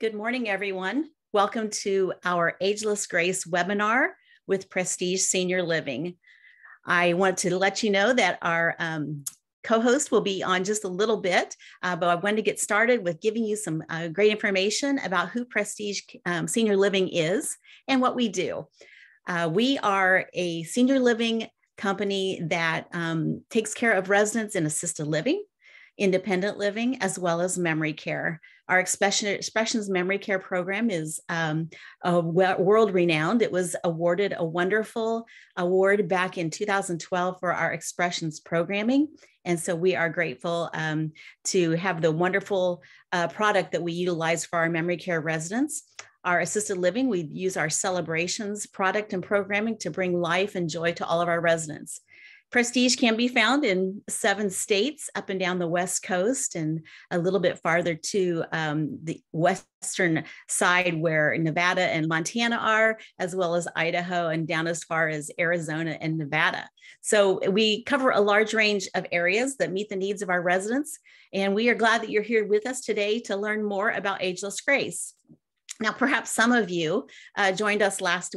Good morning, everyone. Welcome to our Ageless Grace webinar with Prestige Senior Living. I want to let you know that our co-host will be on just a little bit, but I wanted to get started with giving you some great information about who Prestige Senior Living is and what we do. We are a senior living company that takes care of residents in assisted living, independent living, as well as memory care. Our Expressions Memory Care program is world-renowned. It was awarded a wonderful award back in 2012 for our Expressions programming. And so we are grateful to have the wonderful product that we utilize for our memory care residents. Our assisted living, we use our Celebrations product and programming to bring life and joy to all of our residents. Prestige can be found in 7 states up and down the West Coast and a little bit farther to the western side where Nevada and Montana are, as well as Idaho and down as far as Arizona and Nevada. So we cover a large range of areas that meet the needs of our residents. And we are glad that you're here with us today to learn more about Ageless Grace. Now, perhaps some of you joined us last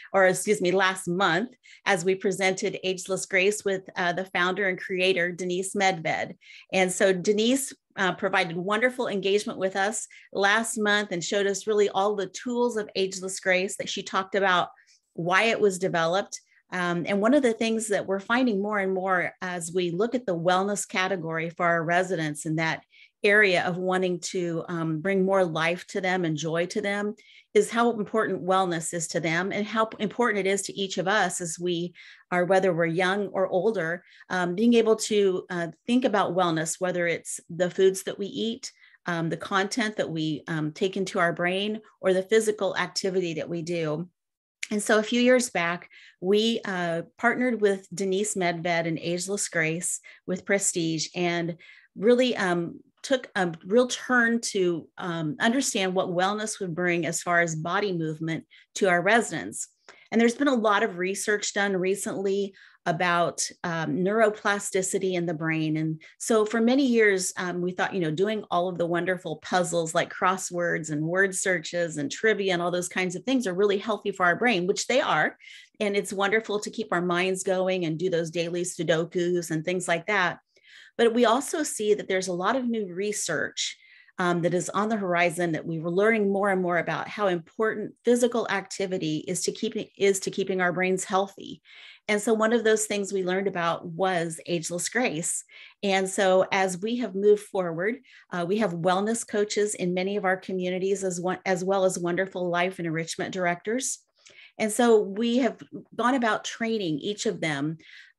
month, as we presented Ageless Grace with the founder and creator, Denise Medved. And so Denise provided wonderful engagement with us last month and showed us really all the tools of Ageless Grace that she talked about, why it was developed. And one of the things that we're finding more and more as we look at the wellness category for our residents and that area of wanting to bring more life to them and joy to them is how important wellness is to them and how important it is to each of us as we are, whether we're young or older, being able to think about wellness, whether it's the foods that we eat, the content that we take into our brain, or the physical activity that we do. And so a few years back, we partnered with Denise Medved and Ageless Grace with Prestige and really took a real turn to understand what wellness would bring as far as body movement to our residents. And there's been a lot of research done recently about neuroplasticity in the brain. And so for many years, we thought, doing all of the wonderful puzzles like crosswords and word searches and trivia and all those kinds of things are really healthy for our brain, which they are. And it's wonderful to keep our minds going and do those daily Sudokus and things like that. But we also see that there's a lot of new research that is on the horizon that we were learning more and more about how important physical activity is to keeping our brains healthy. And so one of those things we learned about was Ageless Grace. And so as we have moved forward, we have wellness coaches in many of our communities as well as wonderful life and enrichment directors. And so we have gone about training each of them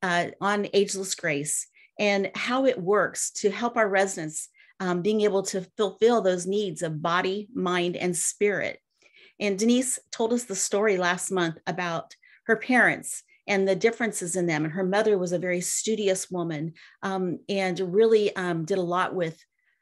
on Ageless Grace and how it works to help our residents being able to fulfill those needs of body, mind, and spirit. And Denise told us the story last month about her parents and the differences in them. And her mother was a very studious woman and really did a lot with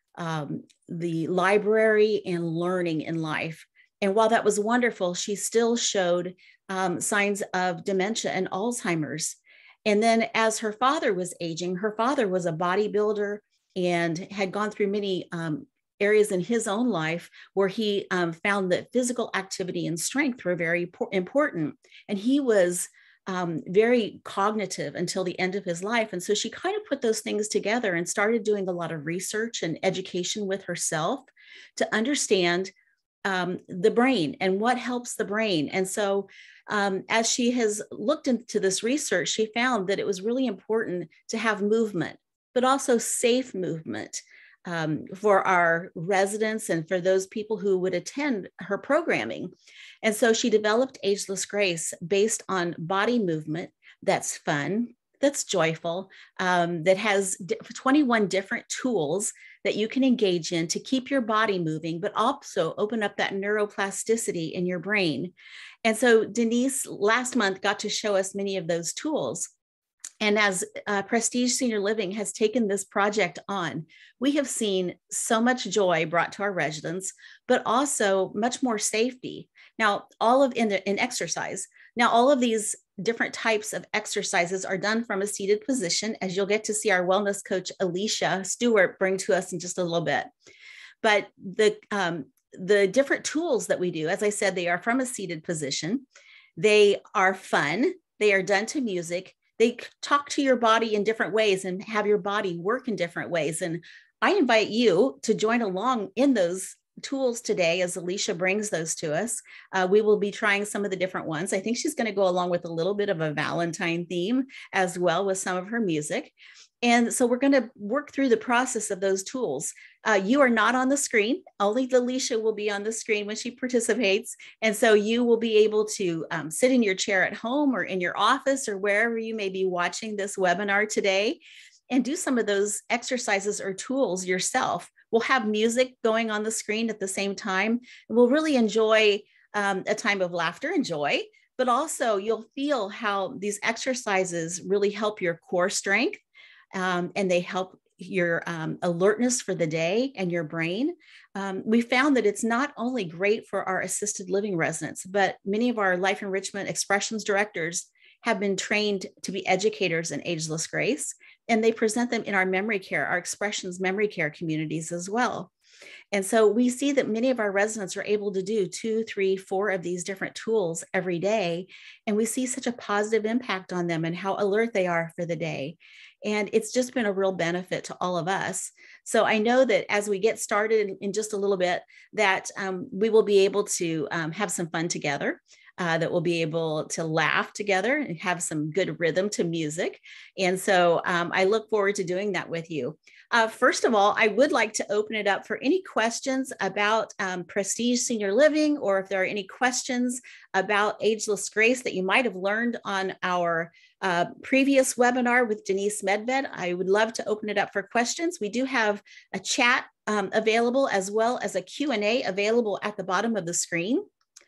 the library and learning in life. And while that was wonderful, she still showed signs of dementia and Alzheimer's. And then as her father was aging, her father was a bodybuilder and had gone through many areas in his own life where he found that physical activity and strength were very important. And he was very cognitive until the end of his life. And so she kind of put those things together and started doing a lot of research and education with herself to understand the brain and what helps the brain. And so as she has looked into this research, she found that it was really important to have movement, but also safe movement for our residents and for those people who would attend her programming. And so she developed Ageless Grace based on body movement that's fun, that's joyful, that has 21 different tools that you can engage in to keep your body moving, but also open up that neuroplasticity in your brain. And so Denise last month got to show us many of those tools. And as Prestige Senior Living has taken this project on, we have seen so much joy brought to our residents, but also much more safety. Now, in exercise. Now, all of these different types of exercises are done from a seated position, as you'll get to see our wellness coach, Elicia Stewart, bring to us in just a little bit. But the the different tools that we do, as I said, they are from a seated position. They are fun. They are done to music. They talk to your body in different ways and have your body work in different ways. And I invite you to join along in those tools today as Elicia brings those to us. We will be trying some of the different ones. I think she's going to go along with a little bit of a Valentine theme as well with some of her music. And so we're going to work through the process of those tools. You are not on the screen. Only Elicia will be on the screen when she participates. And so you will be able to sit in your chair at home or in your office or wherever you may be watching this webinar today and do some of those exercises or tools yourself. We'll have music going on the screen at the same time. And we'll really enjoy a time of laughter and joy, but also you'll feel how these exercises really help your core strength. And they help your alertness for the day and your brain. We found that it's not only great for our assisted living residents, but many of our life enrichment expressions directors have been trained to be educators in Ageless Grace, and they present them in our memory care, our expressions memory care communities as well. And so we see that many of our residents are able to do 2, 3, 4 of these different tools every day. And we see such a positive impact on them and how alert they are for the day. And it's just been a real benefit to all of us. So I know that as we get started in just a little bit, that we will be able to have some fun together. That we'll be able to laugh together and have some good rhythm to music. And so I look forward to doing that with you. First of all, I would like to open it up for any questions about Prestige Senior Living, or if there are any questions about Ageless Grace that you might have learned on our previous webinar with Denise Medved. I would love to open it up for questions. We do have a chat available, as well as a Q&A available at the bottom of the screen.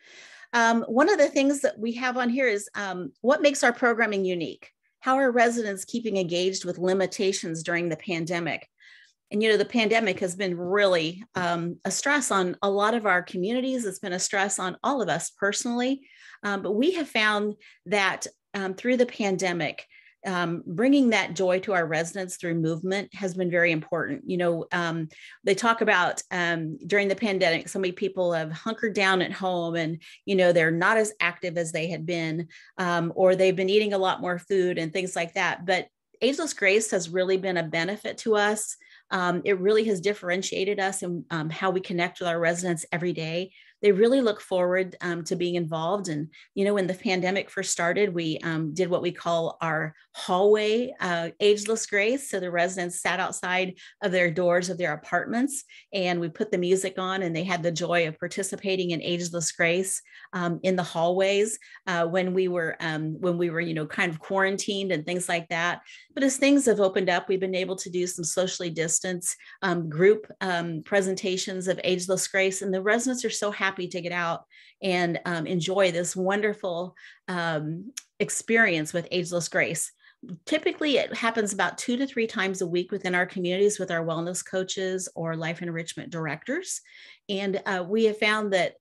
One of the things that we have on here is what makes our programming unique? How are residents keeping engaged with limitations during the pandemic? And, you know, the pandemic has been really a stress on a lot of our communities. It's been a stress on all of us personally. But we have found that through the pandemic, bringing that joy to our residents through movement has been very important. You know, they talk about during the pandemic, so many people have hunkered down at home and, you know, they're not as active as they had been, or they've been eating a lot more food and things like that. But Ageless Grace has really been a benefit to us. It really has differentiated us in how we connect with our residents every day. They really look forward to being involved. And, you know, when the pandemic first started, we did what we call our hallway Ageless Grace. So the residents sat outside of their doors of their apartments, and we put the music on, and they had the joy of participating in Ageless Grace in the hallways when we were, you know, kind of quarantined and things like that. But as things have opened up, we've been able to do some socially distanced group presentations of Ageless Grace, and the residents are so happy to get out and enjoy this wonderful experience with Ageless Grace. Typically, it happens about 2 to 3 times a week within our communities with our wellness coaches or life enrichment directors. And we have found that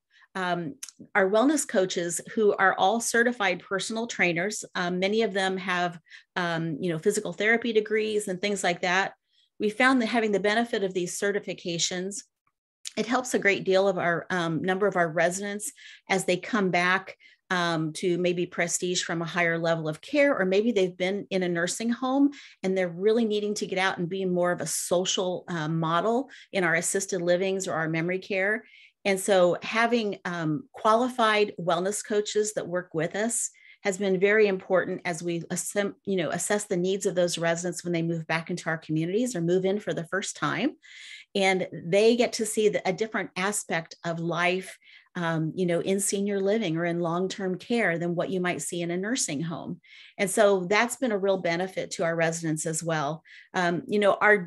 our wellness coaches, who are all certified personal trainers, many of them have, you know, physical therapy degrees and things like that. We found that having the benefit of these certifications, it helps a great deal of our number of our residents as they come back to maybe Prestige from a higher level of care, or maybe they've been in a nursing home and they're really needing to get out and be more of a social model in our assisted livings or our memory care. And so having qualified wellness coaches that work with us has been very important as we assess the needs of those residents when they move back into our communities or move in for the first time. And they get to see a different aspect of life, you know, in senior living or in long-term care than what you might see in a nursing home. And so that's been a real benefit to our residents as well. You know, our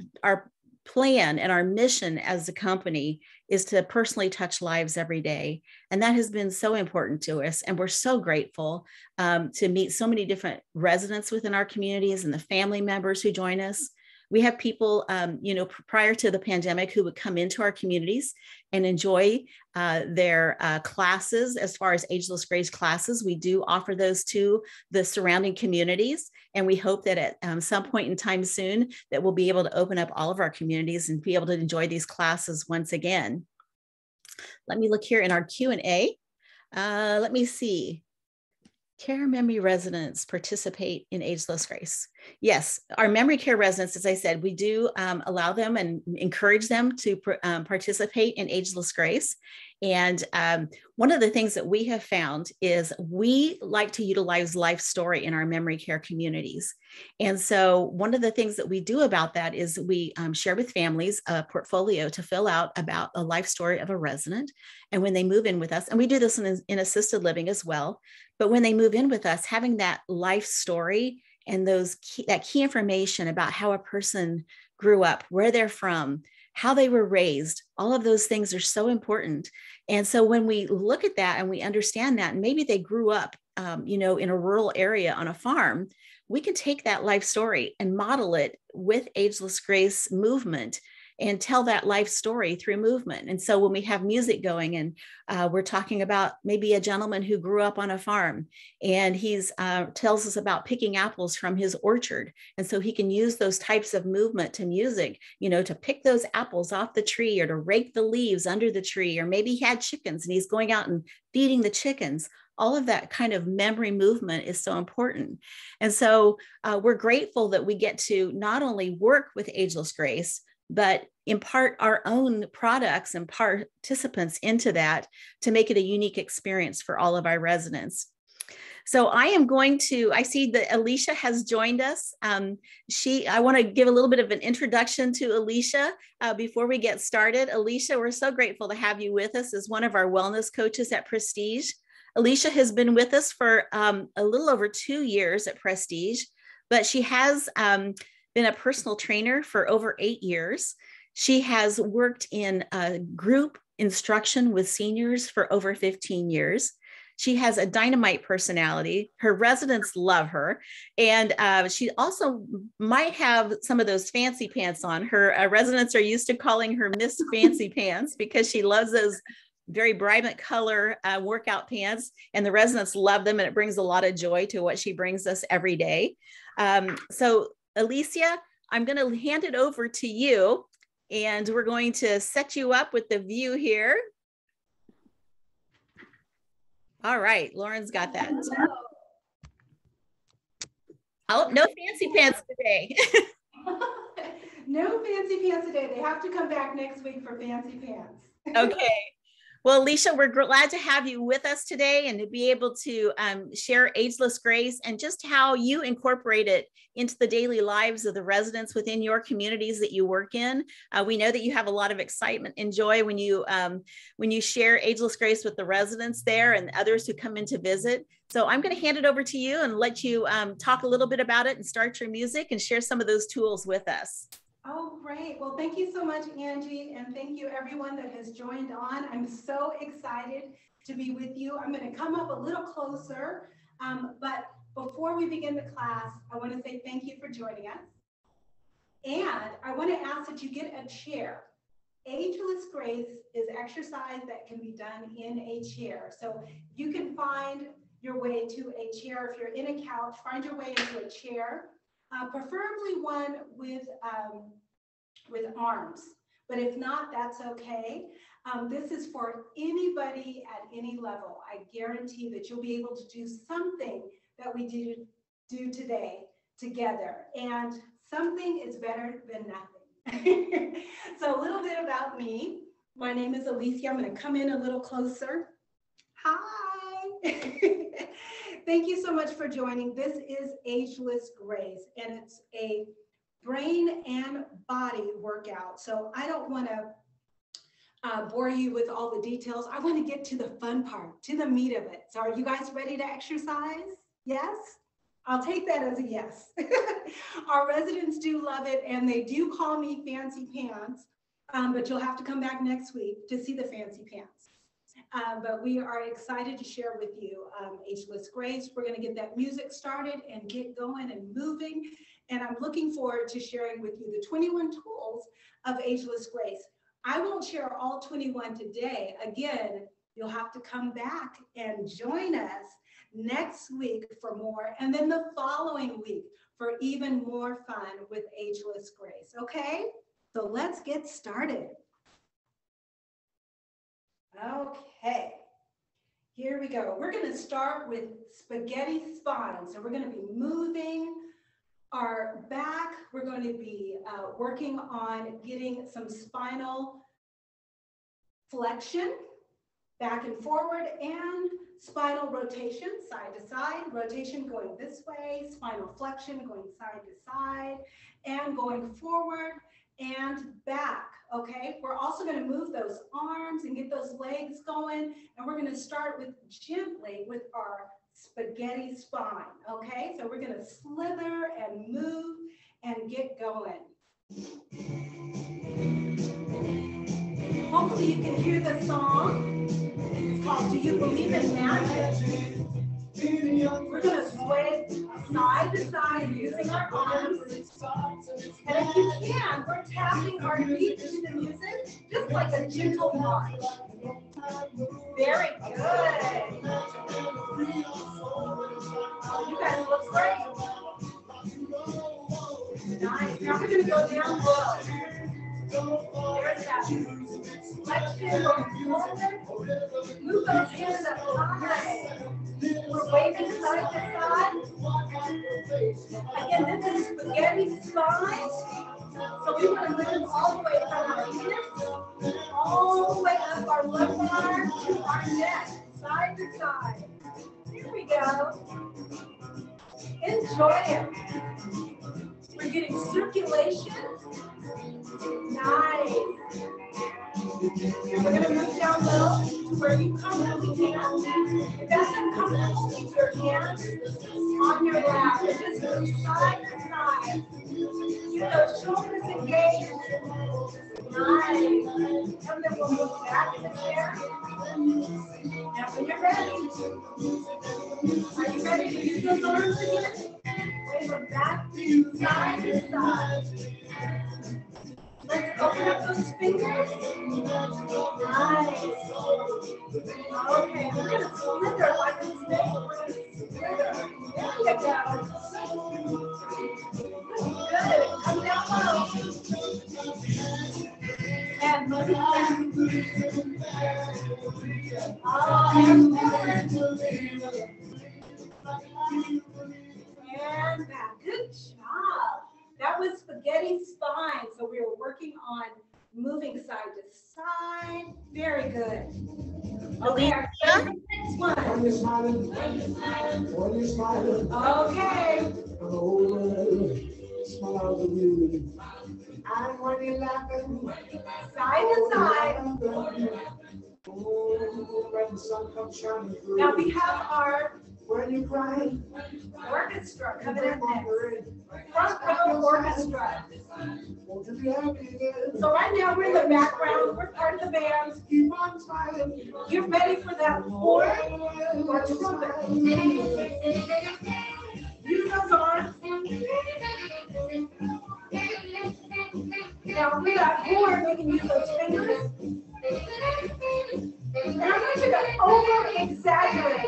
plan and our mission as a company is to personally touch lives every day. And that has been so important to us. And we're so grateful to meet so many different residents within our communities and the family members who join us. We have people, you know, prior to the pandemic who would come into our communities and enjoy their classes. As far as Ageless Grace classes, we do offer those to the surrounding communities. And we hope that at some point in time soon that we'll be able to open up all of our communities and be able to enjoy these classes once again. Let me look here in our Q&A. Let me see. Care memory residents participate in Ageless Grace. Yes, our memory care residents, as I said, we do allow them and encourage them to participate in Ageless Grace. And one of the things that we have found is we like to utilize life story in our memory care communities. And so one of the things that we do about that is we share with families a portfolio to fill out about a life story of a resident. And when they move in with us, and we do this in assisted living as well, but when they move in with us, having that life story and that key information about how a person grew up, where they're from, how they were raised, all of those things are so important. And so when we look at that and we understand that, and maybe they grew up, in a rural area on a farm, we can take that life story and model it with Ageless Grace movement and tell that life story through movement. And so when we have music going and we're talking about maybe a gentleman who grew up on a farm and he's tells us about picking apples from his orchard. And so he can use those types of movement to music, to pick those apples off the tree or to rake the leaves under the tree, or maybe he had chickens and he's going out and feeding the chickens. All of that kind of memory movement is so important. And so we're grateful that we get to not only work with Ageless Grace, but impart our own products and participants into that to make it a unique experience for all of our residents. So I see that Elicia has joined us. I want to give a little bit of an introduction to Elicia before we get started. Elicia, we're so grateful to have you with us as one of our wellness coaches at Prestige. Elicia has been with us for a little over 2 years at Prestige, but she has been a personal trainer for over 8 years. She has worked in group instruction with seniors for over 15 years. She has a dynamite personality. Her residents love her. And she also might have some of those fancy pants on. Her residents are used to calling her Miss Fancy Pants because she loves those very vibrant color workout pants, and the residents love them, and it brings a lot of joy to what she brings us every day. So Elicia, I'm going to hand it over to you, and we're going to set you up with the view here. All right, Lauren's got that. Oh, no fancy pants today. No fancy pants today. They have to come back next week for fancy pants. Okay. Well, Elicia, we're glad to have you with us today and to be able to share Ageless Grace and just how you incorporate it into the daily lives of the residents within your communities that you work in. We know that you have a lot of excitement and joy when you share Ageless Grace with the residents there and others who come in to visit. So I'm going to hand it over to you and let you talk a little bit about it and start your music and share some of those tools with us. Oh, great. Well, thank you so much, Angie. And thank you everyone that has joined on. I'm so excited to be with you. I'm going to come up a little closer. But before we begin the class, I want to say thank you for joining us. And I want to ask that you get a chair. Ageless Grace is exercise that can be done in a chair. So you can find your way to a chair. If you're in a couch, find your way into a chair. Preferably one with arms, but if not, that's okay. This is for anybody at any level. I guarantee that you'll be able to do something that we do today together, and something is better than nothing. So a little bit about me. My name is Elicia. I'm going to come in a little closer. Hi. Thank you so much for joining. This is Ageless Grace, and it's a brain and body workout. So I don't want to bore you with all the details. I want to get to the fun part, to the meat of it. So are you guys ready to exercise? Yes? I'll take that as a yes. Our residents do love it, and they do call me Fancy Pants, but you'll have to come back next week to see the fancy pants. But we are excited to share with you Ageless Grace. We're going to get that music started and get going and moving. And I'm looking forward to sharing with you the 21 tools of Ageless Grace. I won't share all 21 today. Again, you'll have to come back and join us next week for more, and then the following week for even more fun with Ageless Grace. Okay? So let's get started. Okay, here we go. We're going to start with spaghetti spine. So we're going to be moving our back. We're going to be working on getting some spinal flexion, back and forward, and spinal rotation, side to side, rotation going this way, spinal flexion going side to side, and going forward and back, okay? We're also gonna move those arms and get those legs going, and we're gonna start with gently with our spaghetti spine, okay? So we're gonna slither and move and get going. Hopefully you can hear the song. It's called Do You Believe in Magic? We're going to sway side to side using our arms. And if you can, we're tapping our feet to the music, just like a gentle march. Very good. You guys look great. Nice. Now we're going to go down low. There's that flexion going forward. Move those hands up high. We're waving side to side. Again, this is spaghetti spine. So we want to move all the way from our hips, all the way up our lumbar to our neck, side to side. Here we go. Enjoy it. We're getting circulation. Nice. We're going to move down low to where you comfortably can. If that's uncomfortable, keep your hands on your lap. And just move side to side. Keep those shoulders engaged. Nice. And then we'll move back in the chair. Now when you're ready, are you ready to use those arms again? Wave them back, side to side. Let's open up those fingers. Nice. Okay, we're going to slither like a snake. We're going to slither. There you go. Good. Come down low. And move back. And forward. And back. Good job. That was spaghetti spine. So we were working on moving side to side. Very good. Okay, our next one. Okay. Side to side. Now we have our orchestra coming in next. Front row orchestra. So right now we're in the background. We're part of the band. Get ready for that horn or trumpet. Use those arms. Now with that horn, we can use those fingers. And I'm going to over-exaggerate.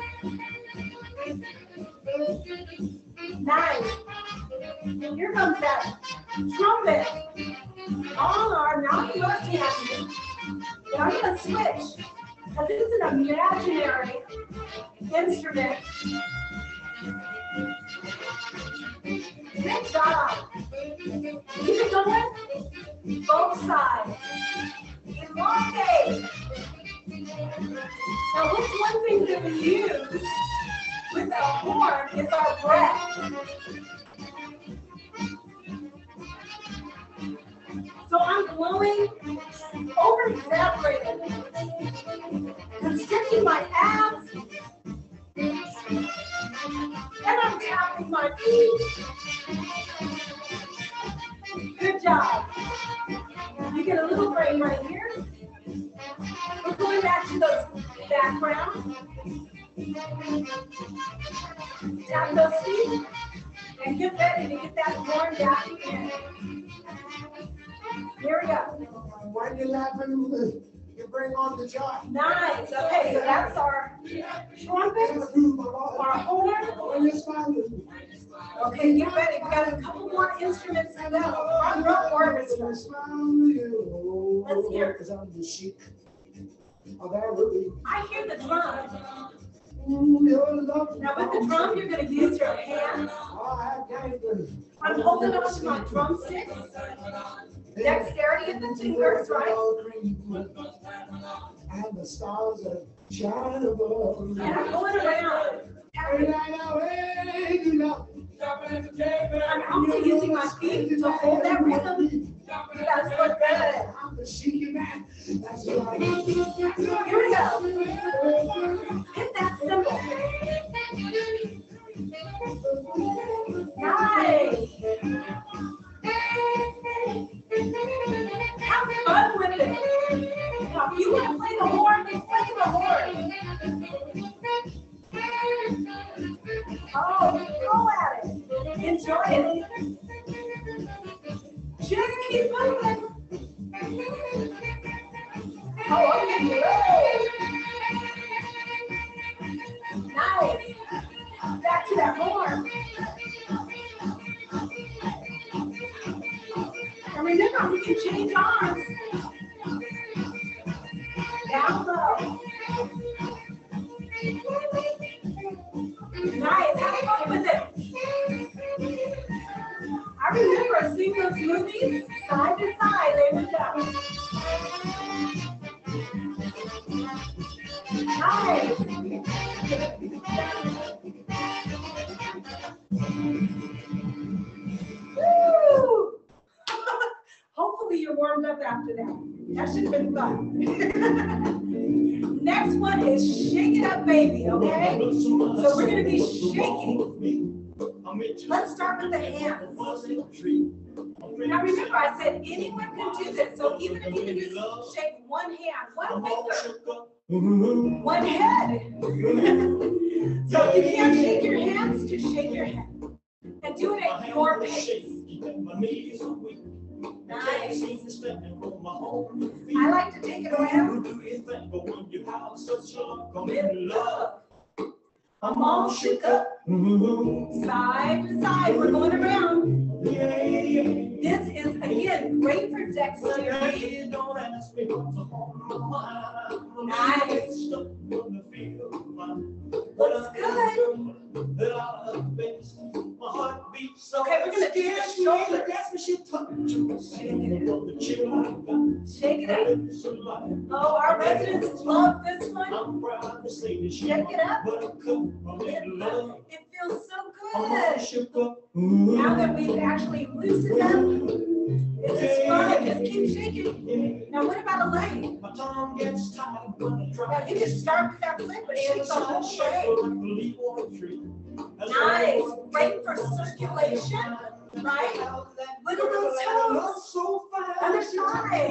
Nice. And here comes that trumpet. All our mouth left hand. Now I'm going to switch. Because this is an imaginary instrument. Good job. Keep it going. Both sides. Elongate. Now, what's one thing that we use with our horn is our breath. So I'm blowing over-exaggerated, constricting my abs, and I'm tapping my feet. Good job. You get a little brain right here. We're going back to those background. Tap those feet and get ready to get that horn back in. Here we go. When you're laughing, you bring on the joy. Nice. Okay, so that's our trumpet, our horn. Okay, get ready. We've got a couple more instruments to go. Front row orchestra. Let's hear it. Oh, that would be. I hear the drum. Your love. Now with the drum, you're going to use your hands. Oh, I got it. I'm holding on to my drumsticks. Dexterity in the fingers, right? And the stars are shining above. And I'm going around. I'm also using my feet to hold that rhythm. That's what good. Here we go. Hit that cymbal. Nice. Have fun with it. Now, if you want to play the horn, then play the horn. Oh, go at it. Enjoy it. Just keep moving. Oh, okay. Nice. Back to that horn. And remember, we can change arms. Down low. Nice. Have fun with it. I remember seeing those movies side to side. There we go. Nice. Woo! Hopefully you're warmed up after that. That should have been fun. Next one is Shake It Up Baby, okay? So we're going to be shaking. Let's start with the hands. Now remember, I said anyone can do this. So even if you can just shake one hand, one finger, one head. So if you can't shake your hands, just shake your head. And do it at your pace. Nice. I like to take it around. I'm all shook up. Side to side, we're going around. This is, again, great for dexterity. Nice. Looks good. Okay, we're going to do the shoulders. Shake it up. Oh, our residents love this one. Shake it up. It feels so good. Now that we've actually loosened up, this is fun. Just keep shaking. Now, what about a leg? Now, you can start with that leg, but shake the whole leg. Nice. Great for circulation, right? Wiggle those toes. Other side.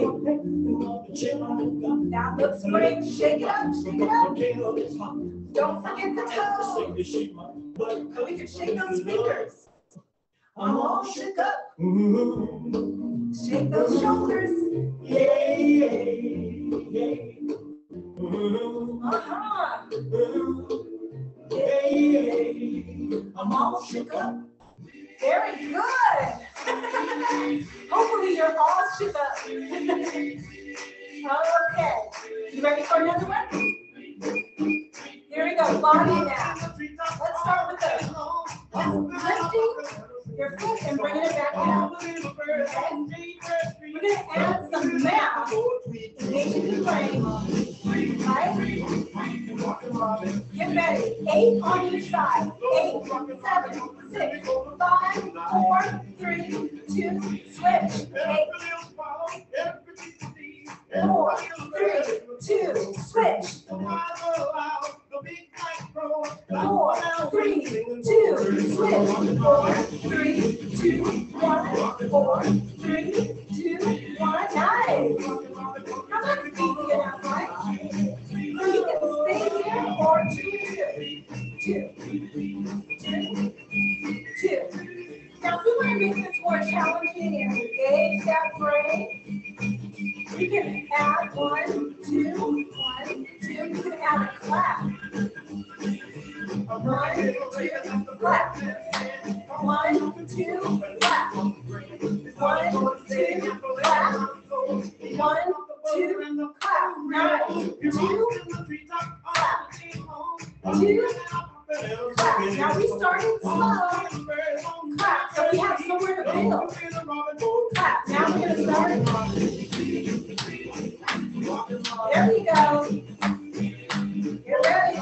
That looks great. Shake it up. Shake it up. Don't forget the toes. We can shake those fingers. I'm all shook up. Shake those shoulders. Uh-huh. I'm all shook up. Very good. Hopefully you're all shook up. Okay. You ready for another one? Here we go. Body now. Let's start with the lifting your foot and bringing it back down. Okay. We're going to add some math. Engaging the brain. Right? Get ready. 8 on each side. 8, 7, 6, 5, 4, 3, 2, switch. 8, 4, 3, 2, switch. 4, 3, 2, switch. 4, 3, 2, 1, 4, 3, 2, 1. Nice. How about speaking enough, right? So you can stay here or 2. Now, if we want to make this more challenging and engage that brain, you can add 1, 2, 1, 2. You can add a clap. 1, 2, clap. 1, 2, clap. 1, 2, clap. 1, 2, clap. Nice. clap. Now we started slow. Clap. So we have somewhere to build. Clap. Now we're going to start. There we go. Get ready.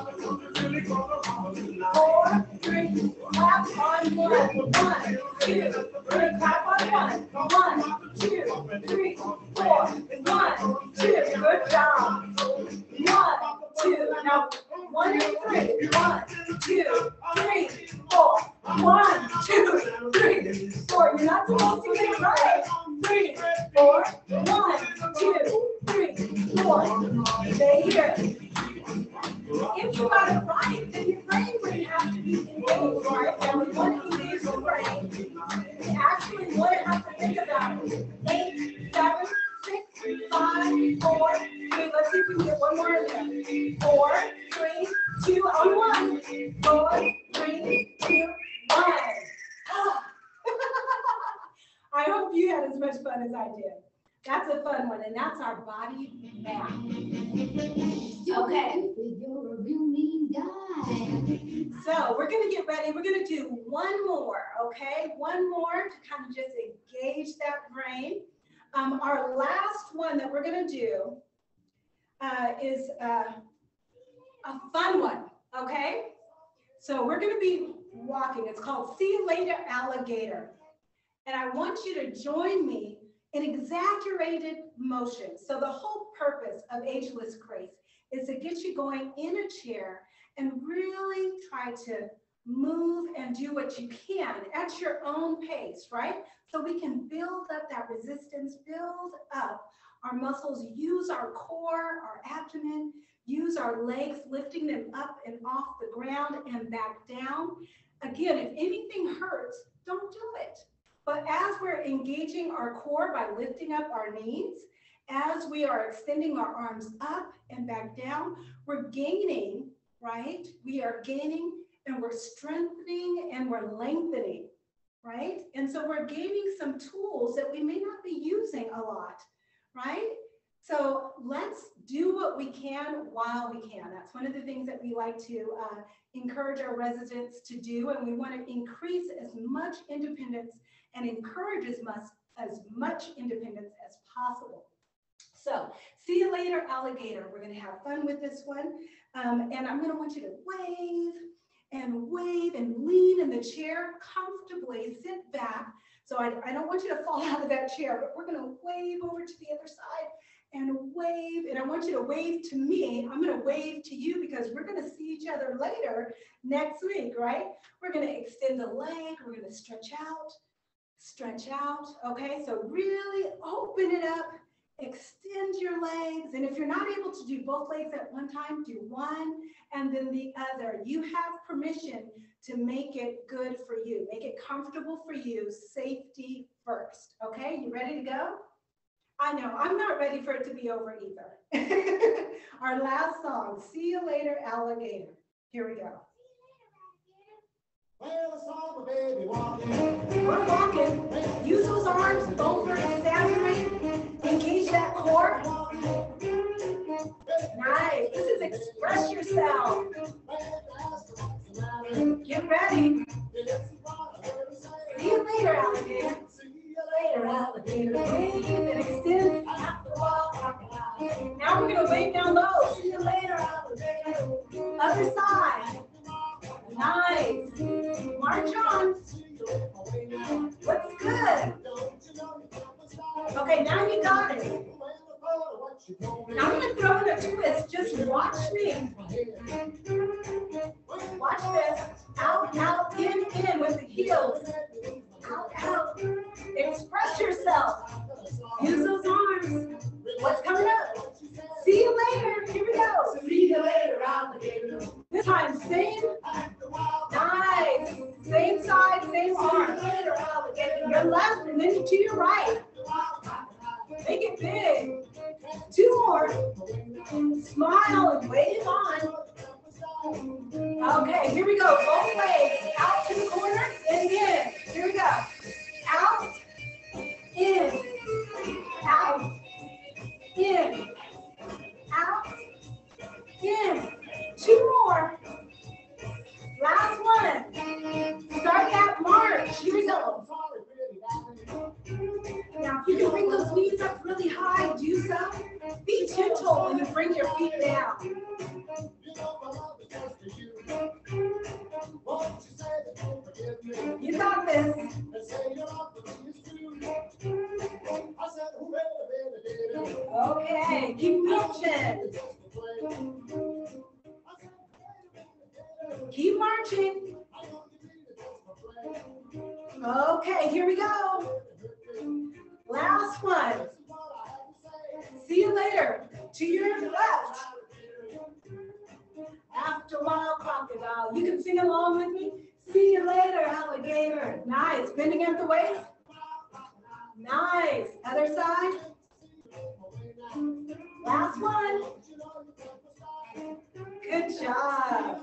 4, 3, clap on 1. 1, 2, 3, clap on 1. 1, 2, 3, 4. 1, 2, good job. 1, 2, now 1 and 3. 1, 2, 3, 4. 1, 2, 3, 4. You're not supposed to get it right. 3, 4. 1, 2, 3, 4. Stay here. If you got it right, then your brain wouldn't have to be engaged, right? And we want to engage the brain. We actually wouldn't have to think about it. 8, 7, 6, 5, 4, 3. Let's see if we can get one more in there. 4, 3, 2, on 1. 4, 3, 2, 1. I hope you had as much fun as I did. That's a fun one, and that's our body map. Okay. You're a real mean guy. So we're going to get ready. We're going to do one more, okay? One more to kind of just engage that brain. Our last one that we're going to do is a fun one, okay? So we're going to be walking. It's called See You Later, Alligator. And I want you to join me in exaggerated motion. So the whole purpose of Ageless Grace is to get you going in a chair and really try to move and do what you can at your own pace, right? So we can build up that resistance, build up our muscles, use our core, our abdomen, use our legs, lifting them up and off the ground and back down. Again, if anything hurts, don't do it. But as we're engaging our core by lifting up our knees, as we are extending our arms up and back down, we're gaining, right? We are gaining and we're strengthening and we're lengthening, right? And so we're gaining some tools that we may not be using a lot, right? So let's do what we can while we can. That's one of the things that we like to encourage our residents to do, and we want to increase as much independence and encourage as much independence as possible. So, see you later, alligator. We're going to have fun with this one. And I'm going to want you to wave and lean in the chair comfortably, sit back. So I don't want you to fall out of that chair, but we're going to wave over to the other side and wave. And I want you to wave to me. I'm going to wave to you because we're going to see each other later next week, right? We're going to extend the leg. We're going to stretch out. Okay, so really open it up. Extend your legs, and if you're not able to do both legs at one time, do one and then the other. You have permission to make it good for you, make it comfortable for you, safety first. Okay, you ready to go? I know, I'm not ready for it to be over either. Our last song, See You Later, Alligator. Here we go. Well, I saw my baby walking. We're walking. Use those arms, over, exaggerate, engage that core. Nice. This is express yourself. Get ready. See you later, alligator. See you later, alligator. Wave and extend. Now we're going to wave down low. See you later, alligator. Other side. Nice. March on. What's good? Okay, now you got it. Now I'm going to throw in a twist. Just watch me. Watch this. Out, out, in with the heels. Out, out. Express yourself. Use those arms. What's coming up? See you later. Here we go. See you later, alligator. This time, same. Nice. Same side, same arm. Your left and then to your right. Make it big. 2 more. Smile and wave on. Okay, here we go. Both legs out to the corner and in. Here we go. Out, in, out, in, out, in. 2 more. Last Keep marching. Okay, here we go. Last one. See you later. To your left. After a while, crocodile. You can sing along with me. See you later, alligator. Nice. Bending at the waist. Nice. Other side. Last one. Good job.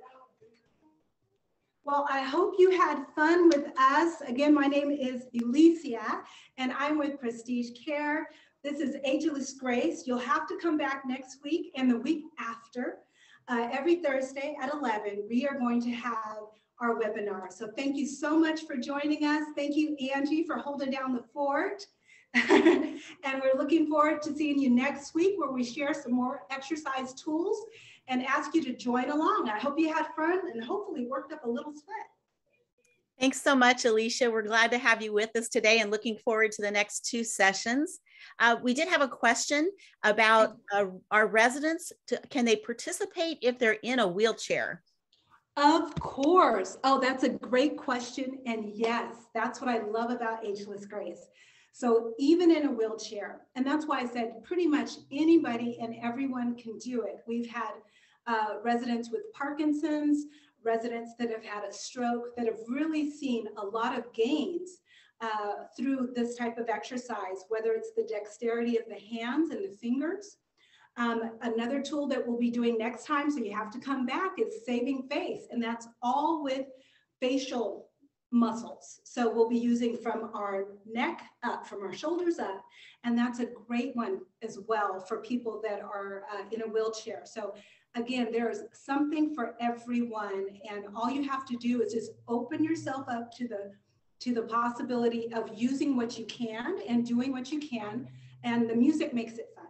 Well, I hope you had fun with us. Again, my name is Elicia, and I'm with Prestige Care. This is Ageless Grace. You'll have to come back next week and the week after. Every Thursday at 11, we are going to have our webinar. So thank you so much for joining us. Thank you, Angie, for holding down the fort. And we're looking forward to seeing you next week where we share some more exercise tools and ask you to join along. I hope you had fun and hopefully worked up a little sweat. Thanks so much, Elicia. We're glad to have you with us today and looking forward to the next 2 sessions. We did have a question about our residents. Can they participate if they're in a wheelchair? Of course. Oh, that's a great question. And yes, that's what I love about Ageless Grace. So even in a wheelchair, and that's why I said pretty much anybody and everyone can do it. We've had residents with Parkinson's, residents that have had a stroke, that have really seen a lot of gains through this type of exercise, whether it's the dexterity of the hands and the fingers. Another tool that we'll be doing next time, so you have to come back, is saving face, and that's all with facial muscles. So we'll be using from our neck up, from our shoulders up, and that's a great one as well for people that are in a wheelchair. So again, there's something for everyone, and all you have to do is just open yourself up to the possibility of using what you can and doing what you can, and the music makes it fun.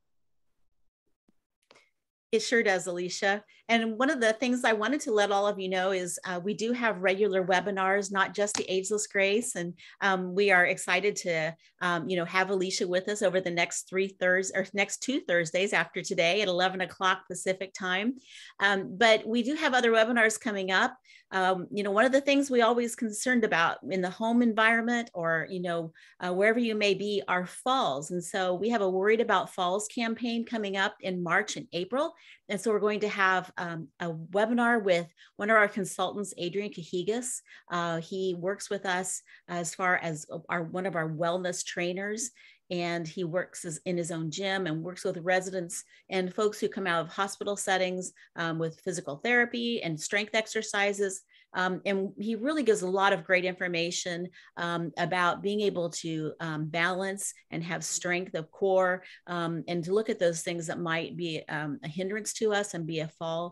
It sure does, Elicia. And one of the things I wanted to let all of you know is we do have regular webinars, not just the Ageless Grace. And we are excited to, have Elicia with us over the next 2 Thursdays after today at 11 o'clock Pacific time. But we do have other webinars coming up. One of the things we always concerned about in the home environment or, wherever you may be are falls. And so we have a Worried About Falls campaign coming up in March and April. And so we're going to have a webinar with one of our consultants, Adrian Cahigas. He works with us as far as one of our wellness trainers, and he works in his own gym and works with residents and folks who come out of hospital settings with physical therapy and strength exercises. And he really gives a lot of great information about being able to balance and have strength of core and to look at those things that might be a hindrance to us and be a fall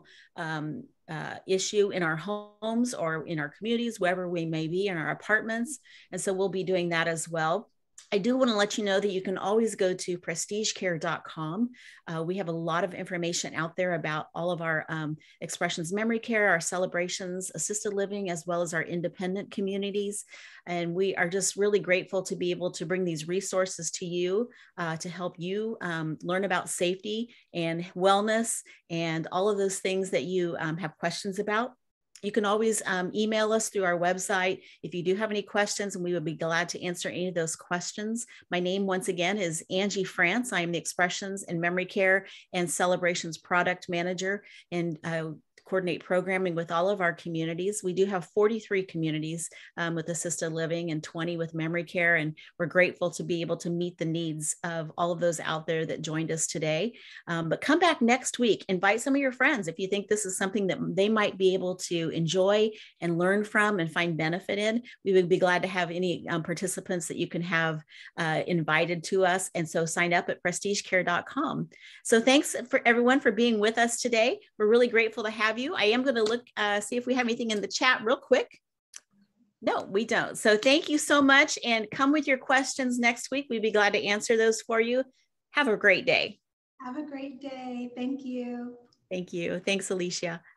issue in our homes or in our communities, wherever we may be, in our apartments. And so we'll be doing that as well. I do want to let you know that you can always go to prestigecare.com. We have a lot of information out there about all of our expressions memory care, our celebrations, assisted living, as well as our independent communities. And we are just really grateful to be able to bring these resources to you to help you learn about safety and wellness and all of those things that you have questions about. You can always email us through our website if you do have any questions, and we would be glad to answer any of those questions. My name, once again, is Angie France. I am the Expressions and Memory Care and Celebrations Product Manager, and coordinate programming with all of our communities. We do have 43 communities with assisted living and 20 with memory care, and we're grateful to be able to meet the needs of all of those out there that joined us today. But come back next week, invite some of your friends if you think this is something that they might be able to enjoy and learn from and find benefit in. We would be glad to have any participants that you can have invited to us, and so sign up at prestigecare.com. So thanks for everyone for being with us today. We're really grateful to have you. I am going to look, see if we have anything in the chat real quick. No, we don't. So thank you so much, and come with your questions next week. We'd be glad to answer those for you. Have a great day. Have a great day. Thank you. Thank you. Thanks, Elicia.